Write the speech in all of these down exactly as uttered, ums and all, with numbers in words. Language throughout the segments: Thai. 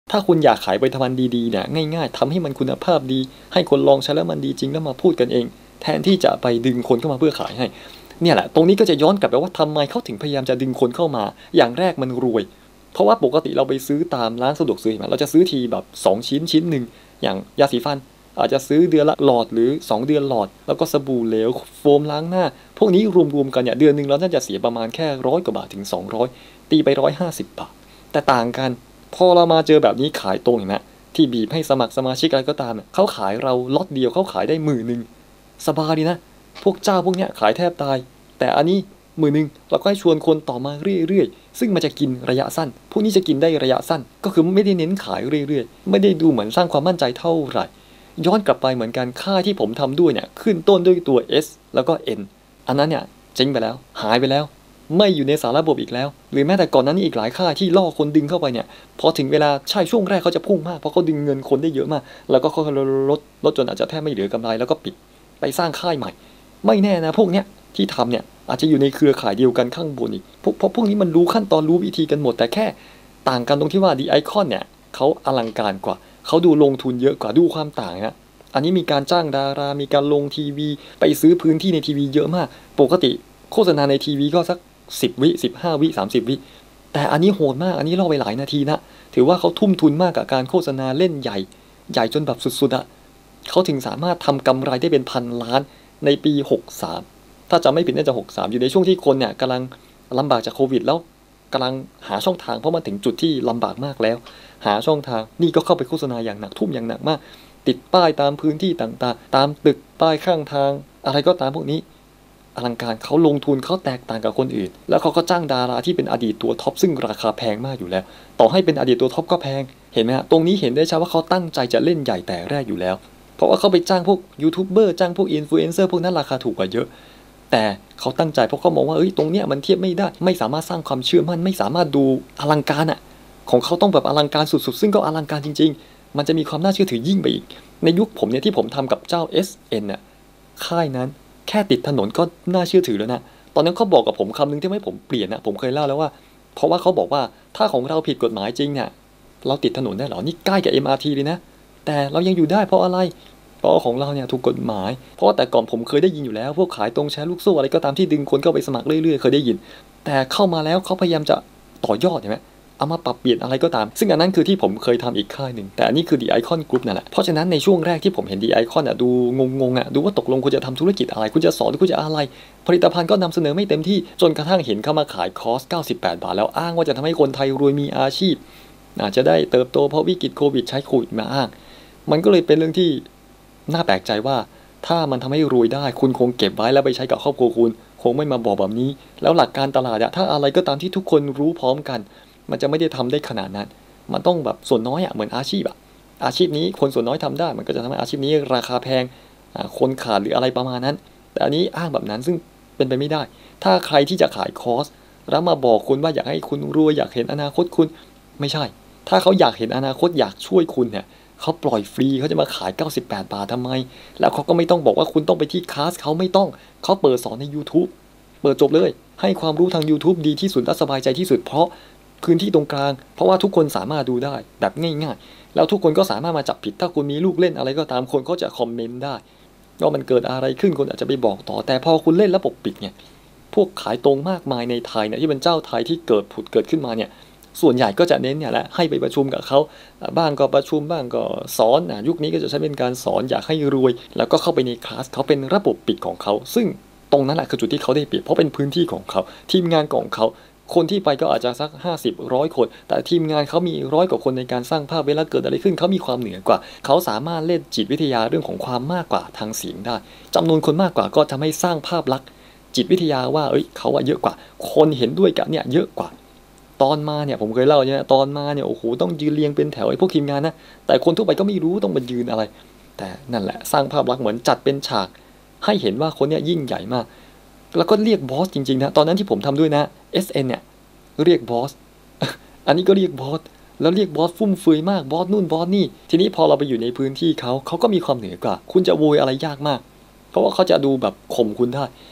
ถ้าคุณอยากขายผลิตภัณฑ์ดีๆเนี่ยง่ายๆทำให้มันคุณภาพดีให้คนลองใช้แล้วมันดีจริงแล้วมาพูดกันเองแทนที่จะไปดึงคนเข้ามาเพื่อขายให้เนี่ยแหละตรงนี้ก็จะย้อนกลับไปว่าทำไมเขาถึงพยายามจะดึงคนเข้ามาอย่างแรกมันรวยเพราะว่าปกติเราไปซื้อตามร้านสะดวกซื้อเราจะซื้อทีแบบสองชิ้นชิ้นหนึ่งอย่างยาสีฟันอาจจะซื้อเดือนละหลอดหรือสองเดือนหลอดแล้วก็สบู่เหลวโฟมล้างหน้าพวกนี้รวมๆกันเนี่ยเดือนนึงเราน่าจะเสียประมาณแค่ร้อยกว่าบาทถึงสองร้อยตีไปหนึ่งร้อยห้าสิบบาทแต่ต่างกันพอเรามาเจอแบบนี้ขายตรงเห็นไหมที่บีบให้สมัครสมาชิกอะไรก็ตามเขาขายเราล็อตเดียวเขาขายได้หมื่นหนึ่งสบายดีนะพวกเจ้าพวกเนี้ยขายแทบตายแต่อันนี้หมื่นหนึ่งเราก็ให้ชวนคนต่อมาเรื่อยๆซึ่งมันจะกินระยะสั้นพวกนี้จะกินได้ระยะสั้นก็คือไม่ได้เน้นขายเรื่อยๆไม่ได้ดูเหมือนสร้างความมั่นใจเท่าไหร่ย้อนกลับไปเหมือนกันค่ายที่ผมทำด้วยเนี่ยขึ้นต้นด้วยตัว S แล้วก็ N อันนั้นเนี่ยเจ๊งไปแล้วหายไปแล้วไม่อยู่ในสารระบบอีกแล้วหรือแม้แต่ก่อนนั้นอีกหลายค่ายที่ล่อคนดึงเข้าไปเนี่ยพอถึงเวลาใช่ช่วงแรกเขาจะพุ่งมากเพราะเขาดึงเงินคนได้เยอะมากแล้วก็เขาลดลดลดจนอาจจะแทบไม่เหลือกำไรแล้วก็ปิดไปสร้างค่ายใหม่ไม่แน่นะพวกเนี้ยที่ทำเนี่ยอาจจะอยู่ในเครือข่ายเดียวกันข้างบนอีกพวกเพราะพวกนี้มันรู้ขั้นตอนรู้วิธีกันหมดแต่แค่ต่างกันตรงที่ว่า The Icon เนี่ยเขาอลังการกว่าเขาดูลงทุนเยอะกว่าดูความต่างนะอันนี้มีการจ้างดารามีการลงทีวีไปซื้อพื้นที่ในทีวีเยอะมากปกติโฆษณาในทีวีก็สักสิบวิสิบห้าวิสามสิบวิแต่อันนี้โหดมากอันนี้ล่อไปหลายนาทีนะถือว่าเขาทุ่มทุนมากกับการโฆษณาเล่นใหญ่ใหญ่จนแบบสุดๆอะเขาถึงสามารถทำกำไรได้เป็นพันล้านในปีหกสามถ้าจำไม่ผิดน่าจะหกสามอยู่ในช่วงที่คนเนี่ยกำลังลำบากจากโควิดแล้วกำลังหาช่องทางเพราะมันถึงจุดที่ลำบากมากแล้วหาช่องทางนี่ก็เข้าไปโฆษณาอย่างหนักทุ่มอย่างหนักมากติดป้ายตามพื้นที่ต่างๆตามตึกป้ายข้างทางอะไรก็ตามพวกนี้อลังการเขาลงทุนเขาแตกต่างกับคนอื่นแล้วเขาก็จ้างดาราที่เป็นอดีตตัวท็อปซึ่งราคาแพงมากอยู่แล้วต่อให้เป็นอดีตตัวท็อปก็แพงเห็นไหมฮะตรงนี้เห็นได้ชัดว่าเขาตั้งใจจะเล่นใหญ่แต่แรกอยู่แล้วเพราะว่าเขาไปจ้างพวกยูทูบเบอร์จ้างพวกอินฟลูเอนเซอร์พวกนั้นราคาถูกกว่าเยอะแต่เขาตั้งใจเพราะเขามองว่าเอ้ยตรงเนี้ยมันเทียบไม่ได้ไม่สามารถสร้างความเชื่อมั่นไม่สามารถดูอลังการอ่ะของเขาต้องแบบอลังการสุดๆซึ่งก็อลังการจริงๆมันจะมีความน่าเชื่อถือยิ่งไปอีกในยุคผมเนี่ยที่ผมทำกับเจ้า เอส เอ็น น่ะค่ายนั้นแค่ติดถนนก็น่าเชื่อถือแล้วนะตอนนั้นเขาบอกกับผมคำนึงที่ไม่ผมเปลี่ยนนะผมเคยเล่าแล้วว่าเพราะว่าเขาบอกว่าถ้าของเราผิดกฎหมายจริงเนี่ยเราติดถนนได้หรอนี่ใกล้กับ เอ็ม อาร์ ที เลยนะแต่เรายังอยู่ได้เพราะอะไรเพราะของเราเนี่ยถูกกฎหมายเพราะแต่ก่อนผมเคยได้ยินอยู่แล้วพวกขายตรงแชร์ลูกโซ่อะไรก็ตามที่ดึงคนเข้าไปสมัครเรื่อยๆเคยได้ยินแต่เข้ามาแล้วเขาพยายามจะต่อยอดใช่ไหมเอามาปรับเปลี่ยนอะไรก็ตามซึ่งอันนั้นคือที่ผมเคยทำอีกค่ายหนึ่งแต่อันนี้คือ The Icon Group นั่นแหละเพราะฉะนั้นในช่วงแรกที่ผมเห็น The Icon อ่ะดูงงๆอ่ะดูว่าตกลงคุณจะทำธุรกิจอะไรคุณจะสอนหรือคุณจะอะไรผลิตภัณฑ์ก็นำเสนอไม่เต็มที่จนกระทั่งเห็นเข้ามาขายคอร์สเก้าสิบแปดบาทแล้วอ้างว่าจะทำให้คนไทยรวยมีอาชีพอาจจะได้เติบโตเพราะวิกฤตโควิดใช้โควิดมาอ้างมันก็เลยเป็นเรื่องที่น่าแปลกใจว่าถ้ามันทำให้รวยได้คุณคงเก็บไว้แล้วไปใช้กับครอบครัวคุณคงไม่มาบอกแบบนี้แล้วหลักการตลาดอะถ้าอะไรก็ตามที่ทุกคนรู้พร้อมกันมันจะไม่ได้ทำได้ขนาดนั้นมันต้องแบบส่วนน้อยอะเหมือนอาชีพอะอาชีพนี้คนส่วนน้อยทำได้มันก็จะทำให้อาชีพนี้ราคาแพงคนขาดหรืออะไรประมาณนั้นแต่อันนี้อ้างแบบนั้นซึ่งเป็นไปไม่ได้ถ้าใครที่จะขายคอร์สแล้วมาบอกคุณว่าอยากให้คุณรวยอยากเห็นอนาคตคุณไม่ใช่ถ้าเขาอยากเห็นอนาคตอยากช่วยคุณเนี่ยเขาปล่อยฟรีเขาจะมาขายเก้าสิบแปดบาททำไมแล้วเขาก็ไม่ต้องบอกว่าคุณต้องไปที่คลาสเขาไม่ต้องเขาเปิดสอนใน YouTube เปิดจบเลยให้ความรู้ทาง YouTube ดีที่สุดและสบายใจที่สุดเพราะพื้นที่ตรงกลางเพราะว่าทุกคนสามารถดูได้แบบง่ายๆแล้วทุกคนก็สามารถมาจับผิดถ้าคุณมีลูกเล่นอะไรก็ตามคนก็จะคอมเมนต์ได้ว่ามันเกิดอะไรขึ้นคนอาจจะไปบอกต่อแต่พอคุณเล่นระบบปิดเนี่ยพวกขายตรงมากมายในไทยเนี่ยที่เป็นเจ้าไทยที่เกิดผุดเกิดขึ้นมาเนี่ยส่วนใหญ่ก็จะเน้นเนี่ยแหละให้ไปประชุมกับเขาบ้างก็ประชุมบ้างก็สอนนะยุคนี้ก็จะใช้เป็นการสอนอยากให้รวยแล้วก็เข้าไปในคลาสเขาเป็นระบบปิดของเขาซึ่งตรงนั้นแหละคือจุดที่เขาได้เปรียบเพราะเป็นพื้นที่ของเขาทีมงานของเขาคนที่ไปก็อาจจะสักห้าสิบ ร้อยคนแต่ทีมงานเขามีร้อยกว่าคนในการสร้างภาพเวลาเกิดอะไรขึ้นเขามีความเหนือกว่าเขาสามารถเล่นจิตวิทยาเรื่องของความมากกว่าทางเสียงได้จำนวนคนมากกว่าก็ทำให้สร้างภาพลักษณ์จิตวิทยาว่าเอ้ยเขาอะเยอะกว่าคนเห็นด้วยกันเนี่ยเยอะกว่าตอนมาเนี่ยผมเคยเล่าเนี่ยตอนมาเนี่ยโอ้โหต้องยืนเรียงเป็นแถวไอ้พวกทีมงานนะแต่คนทั่วไปก็ไม่รู้ต้องมายืนอะไรแต่นั่นแหละสร้างภาพลักษณ์เหมือนจัดเป็นฉากให้เห็นว่าคนเนี่ยยิ่งใหญ่มากแล้วก็เรียกบอสจริงๆนะตอนนั้นที่ผมทำด้วยนะ เอส เอ็น เนี่ยเรียกบอส อันนี้ก็เรียกบอสแล้วเรียกบอสฟุ่มเฟือยมากบอสนู่นบอสนี่ทีนี้พอเราไปอยู่ในพื้นที่เขาเขาก็มีความเหนือกว่าคุณจะโวยอะไรยากมากเพราะว่าเขาจะดูแบบข่มคุณได้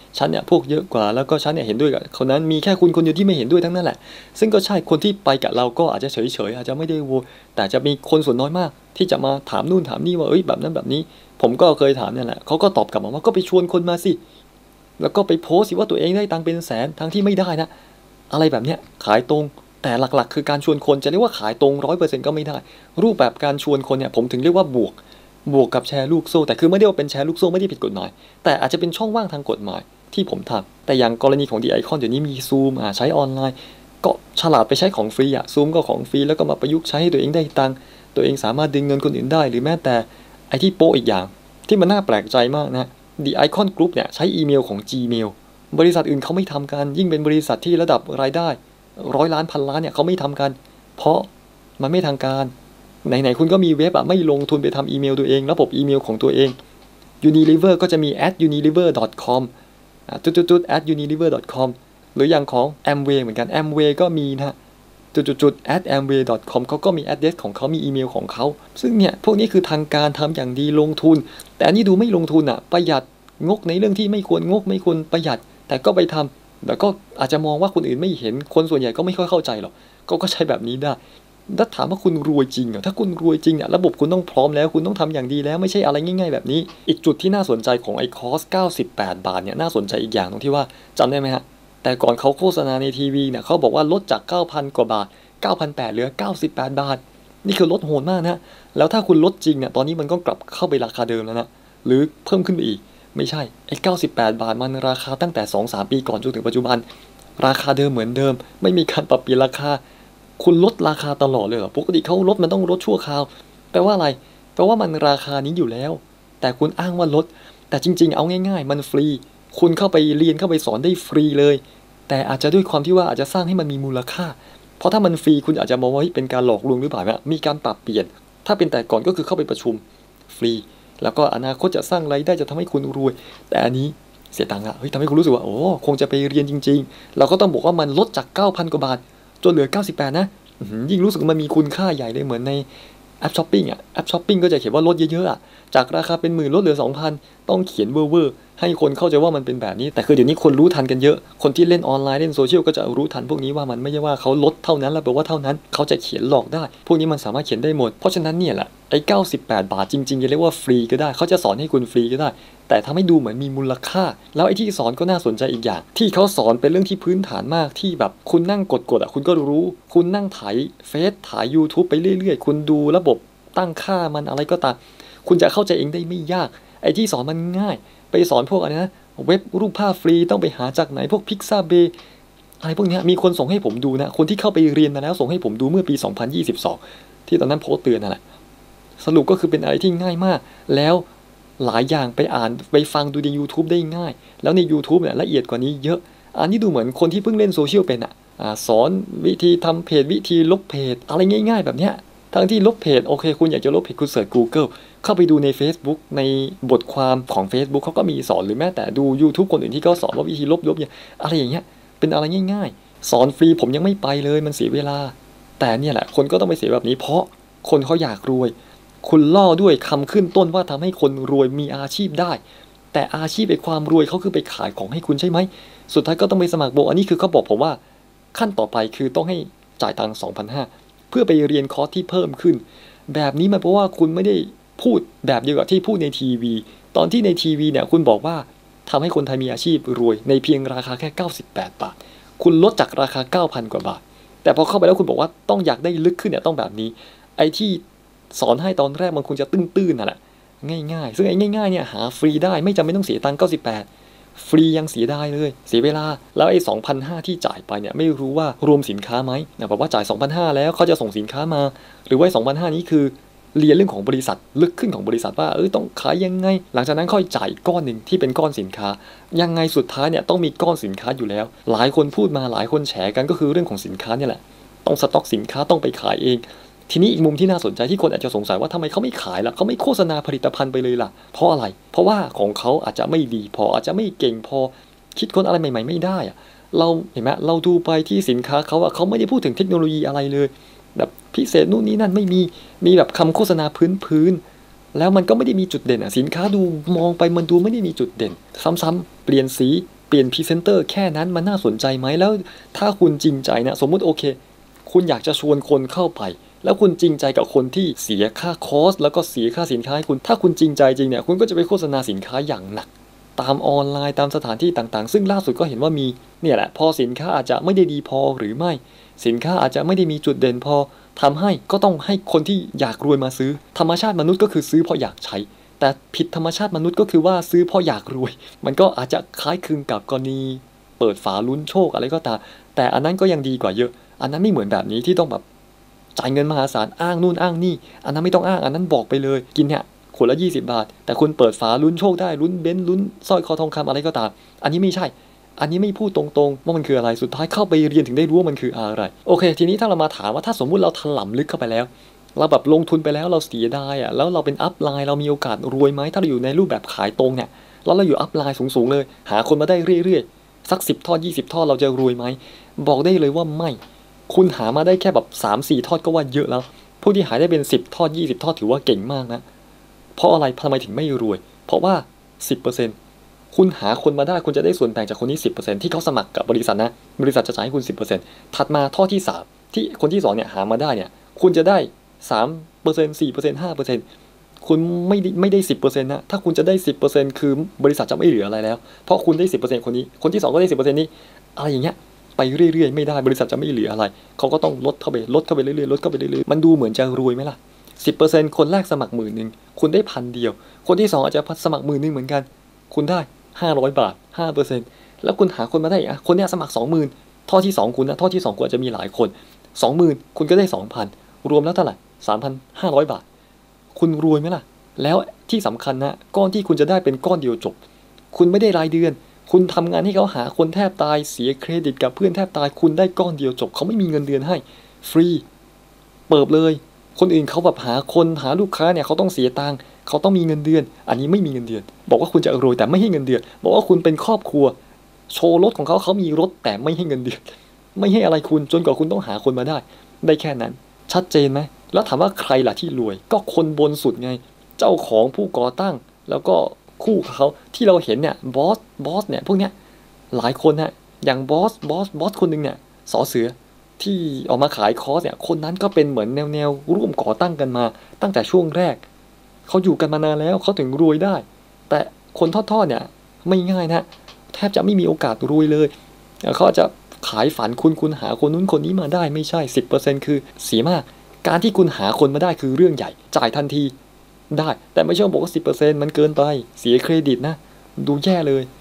ฉันเนี่ยพวกเยอะกว่าแล้วก็ฉันเนี่ยเห็นด้วยกับคนนั้นมีแค่คุณคนเดียวที่ไม่เห็นด้วยทั้งนั้นแหละซึ่งก็ใช่คนที่ไปกับเราก็อาจจะเฉยๆอาจจะไม่ได้โวยแต่จะมีคนส่วนน้อยมากที่จะมาถามนู่นถามนี่ว่าเอ้ยแบบนั้นแบบนี้ผมก็เคยถามเนี่ยแหละเขาก็ตอบกลับมาว่าก็ไปชวนคนมาสิแล้วก็ไปโพสต์สิว่าตัวเองได้ตังค์เป็นแสนทั้งที่ไม่ได้นะอะไรแบบเนี้ยขายตรงแต่หลักๆคือการชวนคนจะเรียกว่าขายตรงร้อยเปอร์เซ็นต์ก็ไม่ได้รูปแบบการชวนคนเนี่ยผมถึงเรียกว่าบวกบวกกับแชร์ลูกโซ่แต่คือไม่ได้ว่าเป็นแชร์ลูกโซ่ไม่ได้ผิดกฎหมายแต่อาจจะเป็นช่องว่างทางกฎหมายที่ผมทำแต่อย่างกรณีของ The Icon เดี๋ยวนี้มี Zoom อ่าใช้ออนไลน์ก็ฉลาดไปใช้ของฟรีอ่ะ Zoom ก็ของฟรีแล้วก็มาประยุกต์ใช้ให้ตัวเองได้ตังค์ตัวเองสามารถดึงเงินคนอื่นได้หรือแม้แต่ไอที่โป๊ะอีกอย่างที่มันน่าแปลกใจมากนะ The Icon Group เนี่ยใช้อีเมลของ Gmail บริษัทอื่นเขาไม่ทำกันยิ่งเป็นบริษัทที่ระดับรายได้ร้อยล้านพันล้านเนี่ยเขาไม่ทำกันเพราะมันไม่ทางการไหนๆคุณก็มีเว็บอะไม่ลงทุนไปทำอีเมลตัวเองระบบอีเมลของตัวเอง Unilever ก็จะมี แอท ยูนิลิเวอร์ ดอท คอม จุดๆๆ แอท ยูนิลิเวอร์ ดอท คอม หรืออย่างของ Amway เหมือนกัน Amway ก็มีนะจุดๆๆ แอท แอมเวย์ ดอท คอม เขาก็มี address ของเขามีอีเมลของเขาซึ่งเนี่ยพวกนี้คือทางการทำอย่างดีลงทุนแต่อันนี้ดูไม่ลงทุนอะประหยัดงกในเรื่องที่ไม่ควรงกไม่ควรประหยัดแต่ก็ไปทำแล้วก็อาจจะมองว่าคนอื่นไม่เห็นคนส่วนใหญ่ก็ไม่ค่อยเข้าใจหรอกก็ก็ใช้แบบนี้ได้ถ้าถามว่าคุณรวยจริงเหรอถ้าคุณรวยจริงเนี่ยระบบคุณต้องพร้อมแล้วคุณต้องทำอย่างดีแล้วไม่ใช่อะไรง่ายๆแบบนี้อีกจุดที่น่าสนใจของไอ้คอร์สเก้าสิบแปดบาทเนี่ยน่าสนใจอีกอย่างตรงที่ว่าจำได้ไหมฮะแต่ก่อนเขาโฆษณาในทีวีเนี่ยเขาบอกว่าลดจาก เก้าพัน กว่าบาท เก้าพันแปดร้อย เหลือเก้าสิบแปดบาทนี่คือลดโหดมากนะแล้วถ้าคุณลดจริงเนี่ยตอนนี้มันก็กลับเข้าไปราคาเดิมแล้วนะหรือเพิ่มขึ้นไปอีกไม่ใช่ไอ้เก้าสิบแปดบาทมันราคาตั้งแต่ สองถึงสาม ปีก่อนจนถึงปัจจุบันราคาเดิมเหมือนเดิมไม่มีการปรับเปลี่ยนราคาคุณลดราคาตลอดเลยเหรอปกติเขาลดมันต้องลดชั่วคราวแปลว่าอะไรแปลว่ามันราคานี้อยู่แล้วแต่คุณอ้างว่าลดแต่จริงๆเอาง่ายๆมันฟรีคุณเข้าไปเรียนเข้าไปสอนได้ฟรีเลยแต่อาจจะด้วยความที่ว่าอาจจะสร้างให้มันมีมูลค่าเพราะถ้ามันฟรีคุณอาจจะมองว่าเป็นการหลอกลวงหรือเปล่าเนี่ยมีการปรับเปลี่ยนถ้าเป็นแต่ก่อนก็คือเข้าไปประชุมฟรีแล้วก็อนาคตจะสร้างรายได้จะทำให้คุณรวยแต่อันนี้เสียตังค์อะเฮ้ยทำให้คุณรู้สึกว่าโอ้คงจะไปเรียนจริงๆเราก็ต้องบอกว่ามันลดจาก เก้าพัน กว่าบาทจนเหลือเก้าสิบแปดนะยิ่งรู้สึกมันมีคุณค่าใหญ่เลยเหมือนในแอปช้อปปิ้งอ่ะแอปช้อปปิ้งก็จะเขียนว่าลดเยอะๆอ่ะจากราคาเป็นหมื่นลดเหลือ สองพัน ต้องเขียนเวอร์ๆให้คนเข้าใจว่ามันเป็นแบบนี้แต่คือเดี๋ยวนี้คนรู้ทันกันเยอะคนที่เล่นออนไลน์เล่นโซเชียลก็จะรู้ทันพวกนี้ว่ามันไม่ใช่ว่าเขาลดเท่านั้นแล้วแปลว่าเท่านั้นเขาจะเขียนหลอกได้พวกนี้มันสามารถเขียนได้หมดเพราะฉะนั้นเนี่ยแหละไอ้เก้าสิบแปดบาทจริงๆจะเรียกว่าฟรีก็ได้เขาจะสอนให้คุณฟรีก็ได้แต่ทำให้ดูเหมือนมีมูลค่าแล้วไอ้ที่สอนก็น่าสนใจอีกอย่างที่เขาสอนเป็นเรื่องที่พื้นฐานมากที่แบบคุณนั่งกดๆอ่ะคุณก็รู้คุณนั่งถ่ายเฟซถ่าย YouTube ไปเรื่อยๆคุณดูระบบตั้งค่ามันอะไรก็ตามคุณจะเข้าใจเองได้ไม่ยากไอ้ที่สอนมันง่ายไปสอนพวกอะไรนะเว็บรูปภาพฟรีต้องไปหาจากไหนพวก Pixabay อะไรพวกนี้มีคนส่งให้ผมดูนะคนที่เข้าไปเรียนมาแล้วส่งให้ผมดูเมื่อปีสองพันยี่สิบสองที่ตอนนั้นโพสต์เตือนนั่นแหละสรุปก็คือเป็นอะไรที่ง่ายมากแล้วหลายอย่างไปอ่านไปฟังดูใน YouTube ได้ง่ายแล้วใน YouTube เนี่ยละเอียดกว่านี้เยอะอันนี้ดูเหมือนคนที่เพิ่งเล่นโซเชียลเป็นอ่ะสอนวิธีทำเพจวิธีลบเพจอะไรง่ายๆแบบเนี้ยทั้งที่ลบเพจโอเคคุณอยากจะลบเพจคุณเสิร์ช Google เข้าไปดูใน Facebook ในบทความของ Facebook เขาก็มีสอนหรือแม้แต่ดู YouTube คนอื่นที่เขาสอนว่าวิธีลบลบอย่างอะไรอย่างเงี้ยเป็นอะไรง่ายๆสอนฟรีผมยังไม่ไปเลยมันเสียเวลาแต่เนี่ยแหละคนก็ต้องไปเสียแบบนี้เพราะคนเขาอยากรวยคุณล่อด้วยคำขึ้นต้นว่าทำให้คนรวยมีอาชีพได้แต่อาชีพไอ้ความรวยเขาคือไปขายของให้คุณใช่ไหมสุดท้ายก็ต้องไปสมัครโบอันนี้คือเขาบอกผมว่าขั้นต่อไปคือต้องให้จ่ายตังค์ สองพันห้าร้อย เพื่อไปเรียนคอร์สที่เพิ่มขึ้นแบบนี้มันเพราะว่าคุณไม่ได้พูดแบบเดียวกับที่พูดในทีวีตอนที่ในทีวีเนี่ยคุณบอกว่าทำให้คนไทยมีอาชีพรวยในเพียงราคาแค่เก้าสิบแปดบาทคุณลดจากราคา เก้าพัน กว่าบาทแต่พอเข้าไปแล้วคุณบอกว่าต้องอยากได้ลึกขึ้นเนี่ยต้องแบบนี้ไอ้ที่สอนให้ตอนแรกมันคงจะตื้นๆนั่นแหละง่ายๆซึ่งไอ้ง่ายๆเนี่ยหาฟรีได้ไม่จำเป็นต้องเสียตังค์เก้าสิบแปดฟรียังเสียได้เลยเสียเวลาแล้วไอ้ สองพันห้าร้อย ที่จ่ายไปเนี่ยไม่รู้ว่ารวมสินค้าไหมนะแบบว่าจ่าย สองพันห้าร้อย แล้วเขาจะส่งสินค้ามาหรือว่า สองพันห้าร้อย นี้คือเรียนเรื่องของบริษัทลึกขึ้นของบริษัทว่าเออต้องขายยังไงหลังจากนั้นค่อยจ่ายก้อนหนึ่งที่เป็นก้อนสินค้ายังไงสุดท้ายเนี่ยต้องมีก้อนสินค้าอยู่แล้วหลายคนพูดมาหลายคนแฉกันก็คือเรื่องของสินค้าเนี่ยแหละต้องสต็อกสินค้าต้องไปขายเองทีนี้อีกมุมที่น่าสนใจที่คนอาจจะสงสัยว่าทำไมเขาไม่ขายล่ะเขาไม่โฆษณาผลิตภัณฑ์ไปเลยล่ะเพราะอะไรเพราะว่าของเขาอาจจะไม่ดีพออาจจะไม่เก่งพอคิดค้นอะไรใหม่ๆไม่ได้อะเราเห็นไหมเราดูไปที่สินค้าเขาอะเขาไม่ได้พูดถึงเทคโนโลยีอะไรเลยแบบพิเศษนู่นนี่นั่นไม่มีมีแบบคำโฆษณาพื้นๆแล้วมันก็ไม่ได้มีจุดเด่นอะสินค้าดูมองไปมันดูไม่ได้มีจุดเด่นซ้ำๆเปลี่ยนสีเปลี่ยนพรีเซนเตอร์แค่นั้นมันน่าสนใจไหมแล้วถ้าคุณจริงใจนะสมมุติโอเคคุณอยากจะชวนคนเข้าไปแล้วคุณจริงใจกับคนที่เสียค่าคอสแล้วก็เสียค่าสินค้าให้คุณถ้าคุณจริงใจจริงเนี่ยคุณก็จะไปโฆษณาสินค้าอย่างหนักตามออนไลน์ตามสถานที่ต่างๆซึ่งล่าสุดก็เห็นว่ามีเนี่ยแหละพอสินค้าอาจจะไม่ได้ดีพอหรือไม่สินค้าอาจจะไม่ได้มีจุดเด่นพอทำให้ก็ต้องให้คนที่อยากรวยมาซื้อธรรมชาติมนุษย์ก็คือซื้อเพราะอยากใช้แต่ผิดธรรมชาติมนุษย์ก็คือว่าซื้อเพราะอยากรวยมันก็อาจจะคล้ายคลึงกับกรณีเปิดฝาลุ้นโชคอะไรก็ตามแต่อันนั้นก็ยังดีกว่าเยอะอันนั้นไม่เหมือนแบบนี้ที่ต้องแบบจ่ายเงินมหาศาลอ้างนู่นอ้างนี่อันนั้นไม่ต้องอ้างอันนั้นบอกไปเลยกินเนี่ยขวดละยี่สิบบาทแต่คุณเปิดฝาลุ้นโชคได้ลุ้นเบนซ์ลุ้นสร้อยคอทองคำอะไรก็ตามอันนี้ไม่ใช่อันนี้ไม่พูดตรงๆว่ามันคืออะไรสุดท้ายเข้าไปเรียนถึงได้รู้ว่ามันคืออะไรโอเคทีนี้ถ้าเรามาถามว่าถ้าสมมุติเราถลำลึกเข้าไปแล้วเราแบบลงทุนไปแล้วเราเสียดายอ่ะแล้วเราเป็นอัพไลน์เรามีโอกาสรวยไหมถ้าเราอยู่ในรูปแบบขายตรงเนี่ยแล้วเราอยู่อัพไลน์สูงๆเลยหาคนมาได้เรื่อยๆสักสิบทอดยี่สิบทอดเราจะรวยไหมบอกได้เลยว่าไม่คุณหามาได้แค่แบบ สามสี่ ทอดก็ว่าเยอะแล้วผู้ที่หาได้เป็นสิบทอดยี่สิบทอดถือว่าเก่งมากนะเพราะอะไรทำไมถึงไม่รวยเพราะว่า สิบเปอร์เซ็นต์ คุณหาคนมาได้คุณจะได้ส่วนแบ่งจากคนนี้ สิบเปอร์เซ็นต์ ที่เขาสมัครกับบริษัทนะบริษัทจะจ่ายให้คุณ สิบเปอร์เซ็นต์ ถัดมาทอดที่สามที่คนที่สองเนี่ยหามาได้เนี่ยคุณจะได้ สามเปอร์เซ็นต์ สี่เปอร์เซ็นต์ ห้าเปอร์เซ็นต์ คุณไม่ได้ไม่ได้ สิบเปอร์เซ็นต์ นะถ้าคุณจะได้ สิบเปอร์เซ็นต์ คือบริษัทจะไม่เหลืออะไรแล้วเพราะคุณได้ สิบเปอร์เซ็นต์ คนนี้คนที่สองก็ได้ สิบเปอร์เซ็นต์ นี้อะไรอย่างเงี้ยไปเรื่อยๆไม่ได้บริษัทจะไม่เหลืออะไรเขาก็ต้องลดเข้าไปลดเข้าไปเรื่อยๆลดเข้าไปเรื่อยๆมันดูเหมือนจะรวยไหมล่ะ สิบเปอร์เซ็นต์ คนแรกสมัครหมื่นนึงคุณได้พันเดียวคนที่สองอาจจะสมัครหมื่นนึงเหมือนกันคุณได้ห้าร้อยบาท ห้าเปอร์เซ็นต์ แล้วคุณหาคนมาได้อีกอ่ะคนเนี้ยสมัคร สองหมื่น ท่อที่สองคุณนะท่อที่สองคุณอาจจะมีหลายคน สองหมื่น คุณก็ได้ สองพัน รวมแล้วเท่าไหร่ สามพันห้าร้อย บาทคุณรวยไหมล่ะแล้วที่สำคัญนะก้อนที่คุณจะได้เป็นก้อนเดียวจบคุณไม่ได้รายเดือนคุณทำงานให้เขาหาคนแทบตายเสียเครดิตกับเพื่อนแทบตายคุณได้ก้อนเดียวจบเขาไม่มีเงินเดือนให้ฟรีเปิดเลยคนอื่นเขาแบบหาคนหาลูกค้าเนี่ยเขาต้องเสียตังค์เขาต้องมีเงินเดือนอันนี้ไม่มีเงินเดือนบอกว่าคุณจะรวยแต่ไม่ให้เงินเดือนบอกว่าคุณเป็นครอบครัวโชว์รถของเขาเขามีรถแต่ไม่ให้เงินเดือนไม่ให้อะไรคุณจนกว่าคุณต้องหาคนมาได้ได้แค่นั้นชัดเจนไหมแล้วถามว่าใครล่ะที่รวยก็คนบนสุดไงเจ้าของผู้ก่อตั้งแล้วก็คู่เขาที่เราเห็นเนี่ยบอสบอสเนี่ยพวกเนี้ยหลายคนฮะอย่างบอสบอสบอสคนหนึ่งเนี่ยสอเสือที่ออกมาขายคอร์สเนี่ยคนนั้นก็เป็นเหมือนแนวแนวร่วมก่อตั้งกันมาตั้งแต่ช่วงแรกเขาอยู่กันมานานแล้วเขาถึงรวยได้แต่คนทอดๆเนี่ยไม่ง่ายนะแทบจะไม่มีโอกาสรวยเลยเขาจะขายฝันคุณคุณหาคนนู้นคนนี้มาได้ไม่ใช่ สิบเปอร์เซ็นต์ คือเสียมากการที่คุณหาคนมาได้คือเรื่องใหญ่จ่ายทันทีได้แต่ไม่ใช่บอกว่า สิบเปอร์เซ็นต์ มันเกินไปเสียเครดิตนะดูแย่เลย